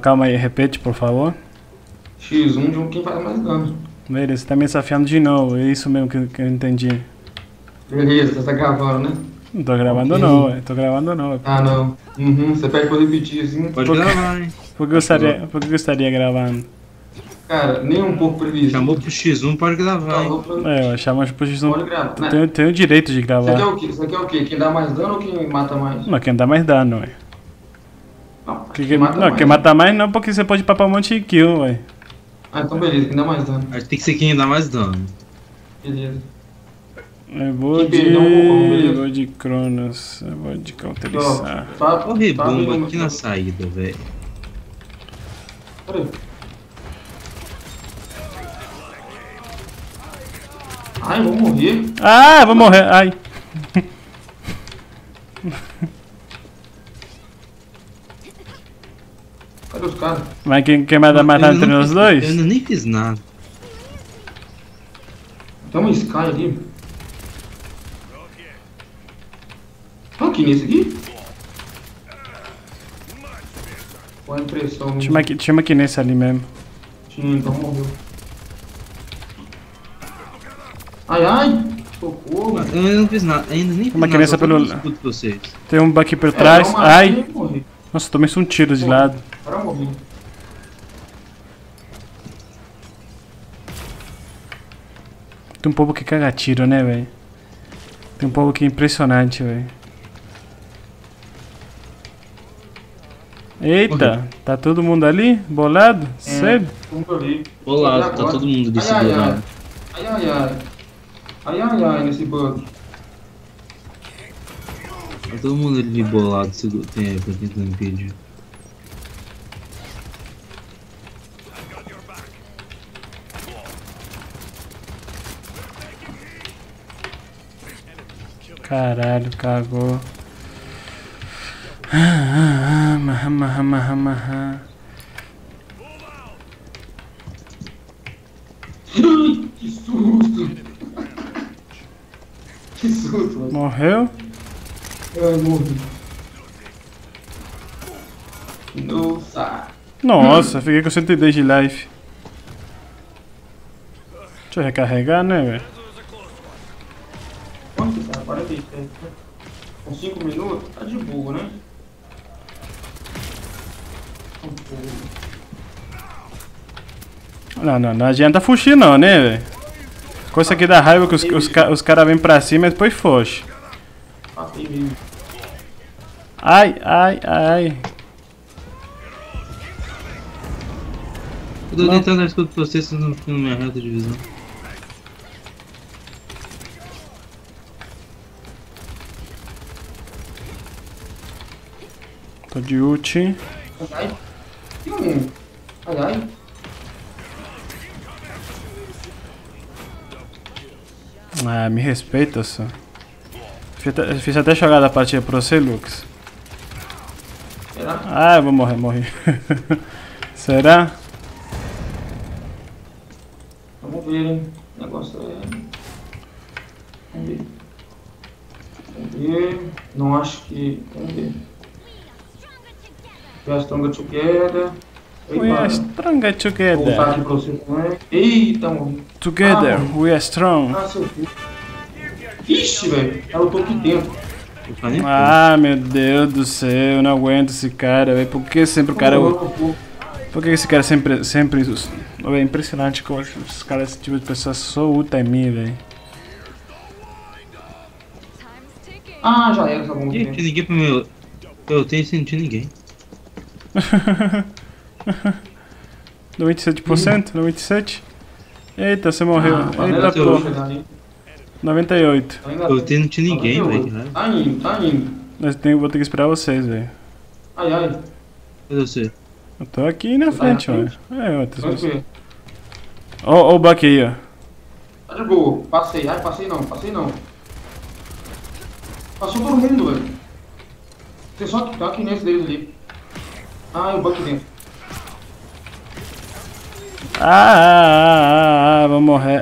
calma aí, repete, por favor. X1 de quem faz mais dano. Beleza, você tá me desafiando de novo, é isso mesmo que eu entendi. Beleza, você tá gravando, né? Não tô gravando Ok. não, tô gravando não. Ah, não. Você pede pra repetir assim. Pode gravar, hein? Por que eu estaria gravando? Cara, nem um pouco previsível. Chamou pro X1, pode gravar, hein? Eu chamo de posição. Pode gravar. Né? Tenho o direito de Você quer gravar. o quê? Você quer o quê? Quem dá mais dano ou quem mata mais? Não, quem dá mais dano, ué. Não, Quem mata mais não, porque você pode papar um monte de kill, ué. Ah, então beleza, quem dá mais dano. Mas tem que ser quem dá mais dano. Beleza. Eu vou Quem perdeu um pouco, beleza? Eu vou de Cronos. Eu vou de cauterizar. Ó, rebomba aqui na saída, velho. Peraí. Ai, eu vou morrer. Ah, eu vou morrer. Ai. Cadê os caras? Mas quem vai dar matar entre nós dois? Eu ainda nem fiz nada. Tem uma Sky ali. Ah, aqui nesse aqui? Qual a impressão? Tinha uma aqui nesse ali mesmo. Tinha, então morreu. Ai, ai! Socorro! Eu ainda não fiz nada, ainda nem fiz Uma nada. criança eu tô pelo- dando escudo pra vocês. Tem um aqui por trás. eu Ai. matei e morri. Nossa, tomei um tiro de lado. Agora eu morri. Tem um povo que caga tiro, né, velho? Tem um povo que é impressionante, velho. Eita, tá todo mundo ali? Bolado? Sério? Como eu li. Olá, tá todo mundo desse Ai, ai, lado. ai. Ai, ai, ai. Ai, ai, ai, nesse bug. Tá todo mundo ali bolado, tentando impedir. Caralho, cagou. Que susto! Que susto, mano. Morreu? Ai, morri. Nossa! Nossa, fiquei com 110 de life. Deixa eu recarregar, né, velho? Quanto que tá? 47. Com 5 minutos? Tá de boa, né? Não adianta fugir não, né, velho? Coisa aqui dá raiva que os caras vêm pra cima e depois foge. Matei mesmo. Ai, ai, ai. Eu tô tentando dar escudo pra vocês, vocês não ficam na minha reta de visão. Tô de ult. Ai, ai. Ai, ai. Ah, me respeita, só. Fiz até jogada a partida pra você, Lucas. Será? Ah, eu vou morrer. Será? Vamos ver, hein? O negócio é... Vamos ver. Vamos ver. Não acho que... Vamos ver. We are stronger together. We are stronger Vou voltar together. aqui pra você também. Eita, morri. Together, Ah, we are strong. Ah, seu filho. Ixi, velho. Ela tô aqui dentro. Eu falei, Ah, meu Deus do céu, eu não aguento esse cara, velho. Por que sempre o cara... Por que esse cara sempre... É impressionante como os caras, esse tipo de pessoa só ulta em mim, velho. Ah, já era essa bomba. Ih, tinha ninguém pro meu... Eu tenho sentido ninguém. 97%? 97%? Eita, você morreu. Eita, eu- porra. 98%. Eu tenho não tinha ninguém, velho. Tá indo, tá indo. Vou ter que esperar vocês, velho. Ai, ai. Cadê você? Eu tô aqui na frente, na ó. frente? Outras pessoas. Tranquilo. Ó o Buck aí, ó. Tá de boa. Passei. Ai, passei não. Passou todo mundo, velho. Tem só que tá aqui nesse deles ali. Ah, o Buck dentro. Vou morrer.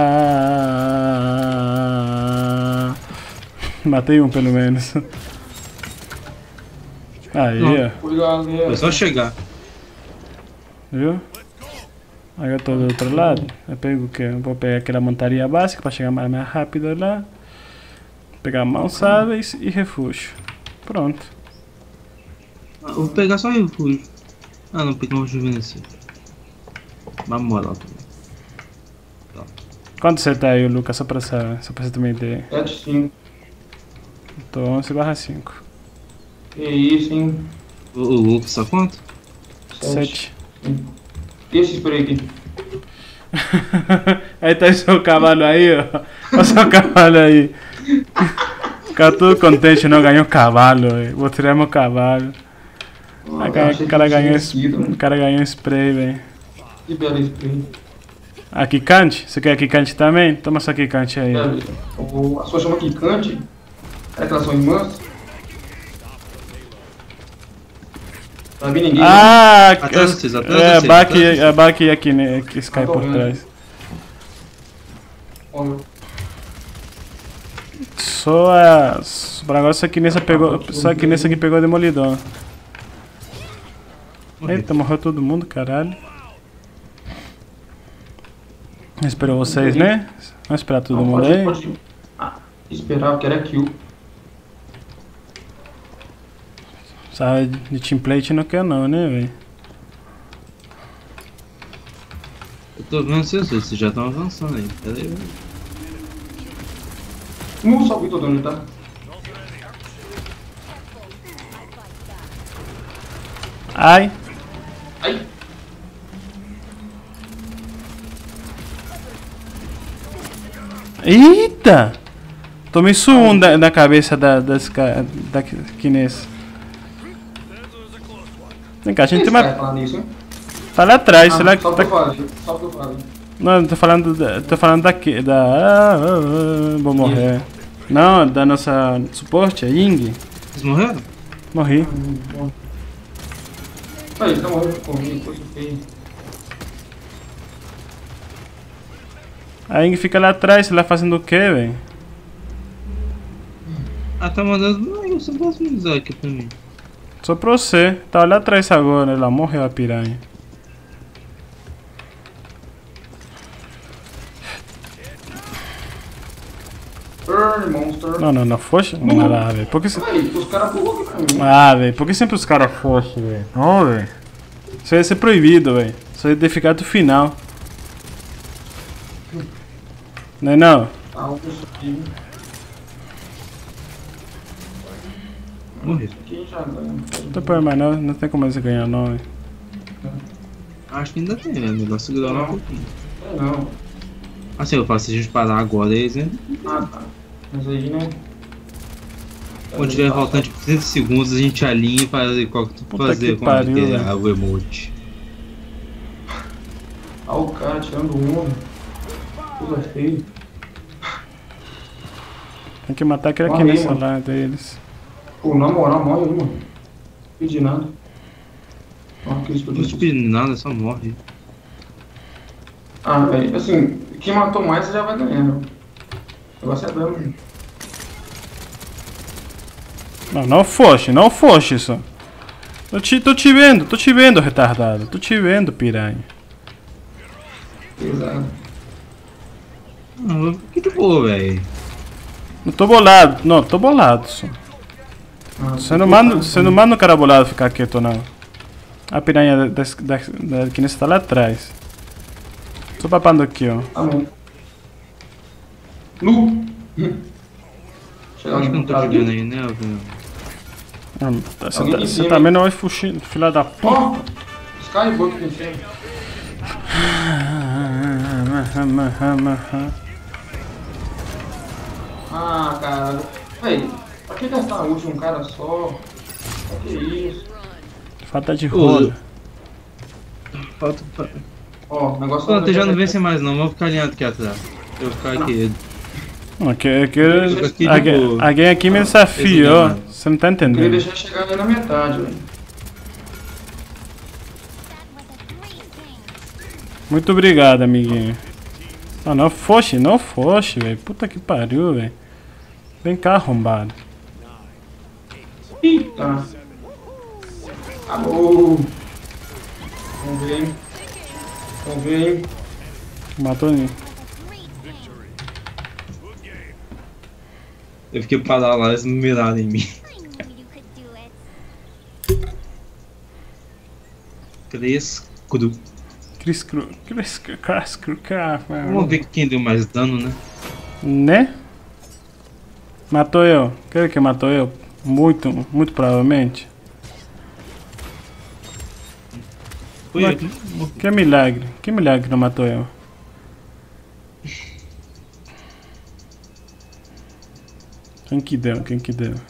Matei um pelo menos. Aí, ó. Cuidado, Foi né? só chegar. Viu? Aí eu tô do outro lado. Eu pego o quê? Eu vou pegar aquela montaria básica pra chegar mais rápido lá. Pegar mãos sábeis e refúgio. Pronto. Eu vou pegar só refúgio. Ah, não, pegar um rejuvenescer. Na moral também. Quanto você tá aí, Lucas? Só pra você ter uma ideia. 7-5. Tô 11/5. Que isso, hein? O Lucas tá quanto? 7. E esse spray aqui? Aí tá o seu cavalo aí, ó. Olha o seu cavalo aí. Ficar tudo contente, não ganhou cavalo. Vou tirar meu cavalo. O cara ganhou spray, velho. Que belo spray. A Kikante? Você quer a Kikante também? Toma essa Kikante aí. A sua chama Kikante? É que elas são irmãs? Não vi ninguém. Ah, Atrás de vocês, a Baki aqui, né? Que cai por trás. Olha. Só o negócio aqui nessa pegou. Só aqui nessa aqui pegou a Demolidor. Eita, morreu todo mundo, caralho. Esperou vocês, né? Vamos esperar todo mundo aí. Pode esperar, eu quero é kill. Sabe, de teamplate não quer não, né, velho? Eu tô vendo vocês já estão avançando aí. Pera aí, velho. Não salve todo mundo, tá? Ai! Ai! Eita! Tomei suum da cabeça da Kines. Vem cá, a gente tem uma. Tá lá atrás, sei lá que. Só que eu falei, só que eu falei. Não, tô falando daqui. Vou morrer. Não, da nossa suporte, a Ying. Vocês morreram? Morri. Aí, tá morrendo comigo, coisa feia. A Ying fica lá atrás, sei lá fazendo o que, velho? Ah, tá mandando. Não, eu só posso me usar aqui pra mim. Só pra você. Tá lá atrás agora, ela morreu a piranha. Burn, monster. Não, foge? Não lá, velho. Por que você. Aí, os caras pulou aqui pra mim. Ah, velho, por que sempre os caras fogem, velho? Não, velho. Isso ia ser proibido, velho. Isso ia ter ficado do final. Não é não? Ah, o isso aqui. Morri. Isso aqui já ganha. Não tem problema não, não tem como eles ganhar não, velho. Acho que ainda tem, né? O negócio segurar um pouquinho. É não. Assim, eu faço se a gente parar agora, eles, né? Ah, tá. Mas aí, né? Quando tiver faltando tipo 30 segundos, a gente alinha e faz qual que tu Puta fazer que com pariu, velho. o emote. Ah, o cara tirando o homem. Coisa feia. Tem que matar aquele aqui Morre, nessa mano. lá deles. Pô, na moral, morre aí, mano. Não pedi nada. Ó, que isso que eu Não disse. te pedi nada, só morre. Ah, velho, assim, quem matou mais já vai ganhar. O negócio é dano, gente. Não foge isso. Tô te vendo, retardado. Tô te vendo, piranha. Pesado. Ah, que de boa, velho. Não tô bolado, não, tô bolado só. Ah, Você não manda o cara bolado ficar quieto, não. A piranha da Kines tá lá atrás. Tô papando aqui, ó. Tá bom. Nu! Chega Acho que não tô tá jogando aí, né, velho? Você em cima, também não vai fugir, filha da puta. Ó! Skybug que tem. Ah, cara. Véi, pra que gastar a ult num cara só? Pra que isso? Falta de rola. Falta. Ó, o negócio Pronto, eu já não vence mais não, vamos ficar alinhado aqui atrás. Eu vou ficar aqui. Alguém aqui me desafiou. Você não tá Eu queria entendendo. deixar chegar ali na metade, velho. Muito obrigado, amiguinho. Ah, não foge, velho. Puta que pariu, velho. Vem cá, arrombado. Eita. Acabou. Vamos ver, hein? Vamos ver, hein? Matou ninguém. Eu fiquei parado lá, eles me miraram em mim. I knew you could do it. Crescru. Vamos ver quem deu mais dano, né? Né? Matou eu. Quem que matou eu? Muito provavelmente. Foi eu. Que milagre. Que milagre que não matou eu. Quem que deu? Quem que deu?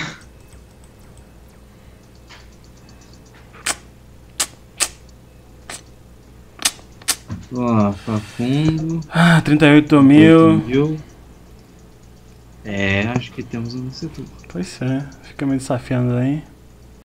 Ó, pra fundo. Ah, 38 mil. É, acho que temos um vencedor. Pois é. Fica me desafiando aí.